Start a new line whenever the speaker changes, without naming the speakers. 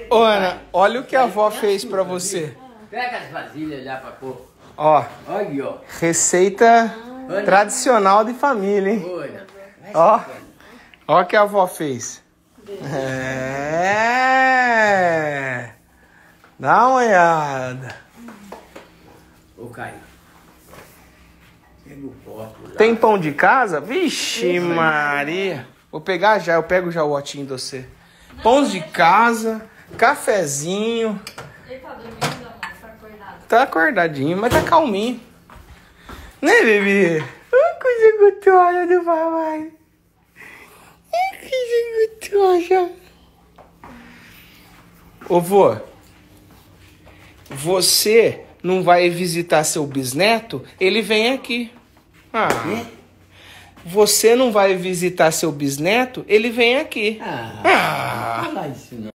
Ô, Ana, olha o que a avó fez pra você.
Pega as vasilhas lá pra pôr.
Ó,
Olha, ó.
receita tradicional de família, hein?
Olha.
Ó, ó o que a avó fez. É. Dá uma olhada.
Ô, Caio. Pega o copo lá.
Tem pão de casa? Vixe, Maria. Vou pegar já, eu pego já o otinho de você. Pães de casa, cafezinho.
Ele tá dormindo, amor? Tá acordado?
Tá acordadinho, mas tá calminho. Né, bebê? Coisa gostosa do papai. Coisa gostosa. Ô, vô, você não vai visitar seu bisneto? Ele vem aqui. Ah. Você não vai visitar seu bisneto? Ele vem aqui.
Ah,
Ah.
não fala isso não.